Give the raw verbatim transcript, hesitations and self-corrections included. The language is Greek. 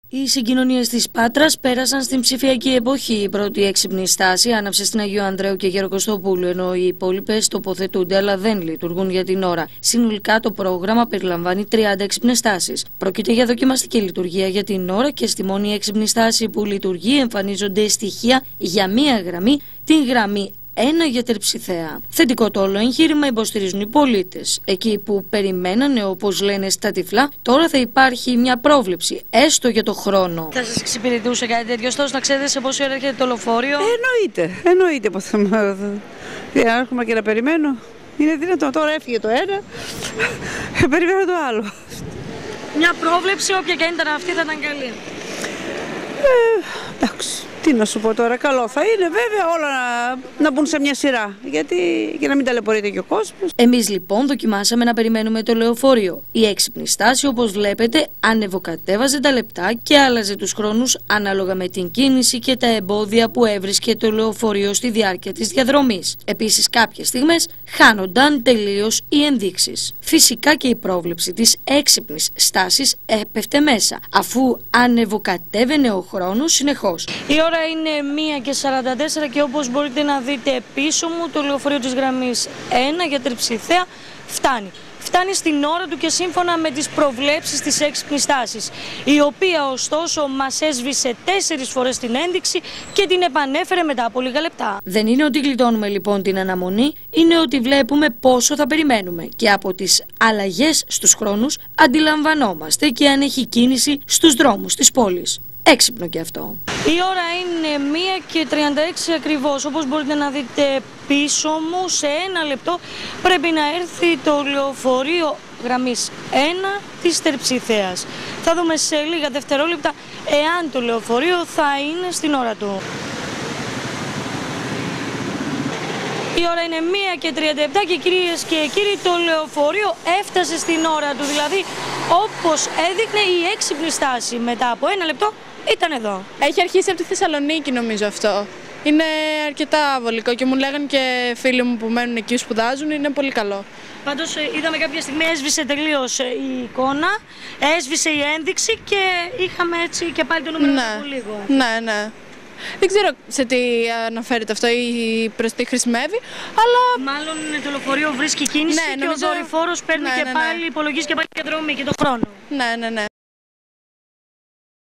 Οι συγκοινωνίες της Πάτρας πέρασαν στην ψηφιακή εποχή. Η πρώτη έξυπνη στάση άναψε στην Αγίου Ανδρέου και Γεροκοστοπούλου, ενώ οι υπόλοιπες τοποθετούνται αλλά δεν λειτουργούν για την ώρα. Συνολικά το πρόγραμμα περιλαμβάνει τριάντα έξυπνες στάσεις. Πρόκειται για δοκιμαστική λειτουργία για την ώρα και στη μόνη έξυπνη στάση που λειτουργεί εμφανίζονται στοιχεία για μία γραμμή, την γραμμή ένα για Τερψιθέα. Θετικό το όλο εγχείρημα υποστηρίζουν οι πολίτες. Εκεί που περιμένανε, όπως λένε στα τυφλά, τώρα θα υπάρχει μια πρόβλεψη, έστω για το χρόνο. Θα σας εξυπηρετούσε κάτι τέτοιο, ωστόσο να ξέρετε σε πόση ώρα έρχεται το λεωφορείο? Εννοείται, εννοείται πως θα έρχομαι και να περιμένω. Είναι δυνατόν, τώρα έφυγε το ένα, περιμένω το άλλο. Μια πρόβλεψη, όποια και αν ήταν αυτή, θα ήταν καλή. Ε, εντάξει. Τι να σου πω τώρα, καλό θα είναι βέβαια όλα να, να μπουν σε μια σειρά, γιατί για να μην ταλαιπωρείται και ο κόσμος. Εμείς λοιπόν δοκιμάσαμε να περιμένουμε το λεωφορείο. Η έξυπνη στάση, όπως βλέπετε, ανεβοκατέβαζε τα λεπτά και άλλαζε τους χρόνους ανάλογα με την κίνηση και τα εμπόδια που έβρισκε το λεωφορείο στη διάρκεια της διαδρομής. Επίσης, κάποιες στιγμές χάνονταν τελείως οι ενδείξεις. Φυσικά και η πρόβλεψη της έξυπνης στάσης έπεφτε μέσα, αφού ανεβοκατέβαινε ο χρόνος συνεχώς. Η ώρα είναι μία και σαράντα τέσσερα και όπως μπορείτε να δείτε πίσω μου, το λεωφορείο της γραμμής ένα για Τερψιθέα φτάνει. Φτάνει στην ώρα του και σύμφωνα με τις προβλέψεις της έξυπνης στάσης, η οποία ωστόσο μας έσβησε τέσσερις φορές την ένδειξη και την επανέφερε μετά από λίγα λεπτά. Δεν είναι ότι γλιτώνουμε λοιπόν την αναμονή, είναι ότι βλέπουμε πόσο θα περιμένουμε και από τις αλλαγές στους χρόνους αντιλαμβανόμαστε και αν έχει κίνηση στους δρόμους της πόλης. Έξυπνο και αυτό. Η ώρα είναι μία και τριάντα έξι ακριβώς. Όπως μπορείτε να δείτε πίσω μου, σε ένα λεπτό πρέπει να έρθει το λεωφορείο γραμμής ένα της Τερψιθέας. Θα δούμε σε λίγα δευτερόλεπτα εάν το λεωφορείο θα είναι στην ώρα του. Η ώρα είναι μία και τριάντα επτά και κυρίες και κύριοι, το λεωφορείο έφτασε στην ώρα του. Δηλαδή, όπως έδειχνε η έξυπνη στάση, μετά από ένα λεπτό ήταν εδώ. Έχει αρχίσει από τη Θεσσαλονίκη νομίζω αυτό. Είναι αρκετά βολικό και μου λέγανε και φίλοι μου που μένουν εκεί σπουδάζουν, είναι πολύ καλό. Πάντως είδαμε κάποια στιγμή έσβησε τελείως η εικόνα, έσβησε η ένδειξη και είχαμε έτσι και πάλι το νούμερο ναι. από λίγο. Ναι, ναι. Δεν ξέρω σε τι αναφέρεται αυτό ή προς τι χρησιμεύει, αλλά... Μάλλον το λεωφορείο βρίσκει κίνηση ναι, και νομίζω... ο δορυφόρος παίρνει ναι, και ναι, ναι. πάλι, υπολογίζει και πάλι τη διαδρομή και τον χρόνο. Ναι, ναι, ναι.